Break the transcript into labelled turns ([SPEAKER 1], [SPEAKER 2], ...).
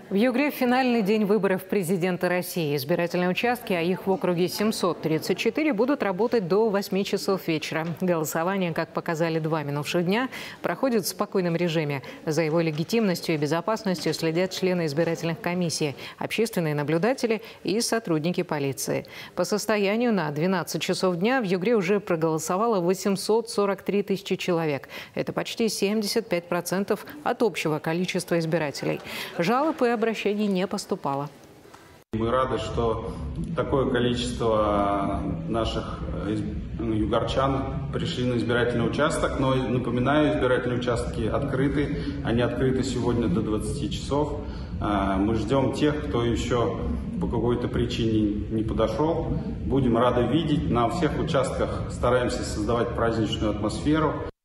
[SPEAKER 1] В Югре финальный день выборов президента России. Избирательные участки, а их в округе 734, будут работать до 8 часов вечера. Голосование, как показали 2 минувших дня, проходит в спокойном режиме. За его легитимностью и безопасностью следят члены избирательных комиссий, общественные наблюдатели и сотрудники полиции. По состоянию на 12 часов дня в Югре уже проголосовало 843 тысячи человек. Это почти 75% от общего количества избирателей. Жалоб и обращений не поступало.
[SPEAKER 2] Мы рады, что такое количество наших югорчан пришли на избирательный участок. Но, напоминаю, избирательные участки открыты. Они открыты сегодня до 20 часов. Мы ждем тех, кто еще по какой-то причине не подошел. Будем рады видеть. На всех участках стараемся создавать праздничную атмосферу.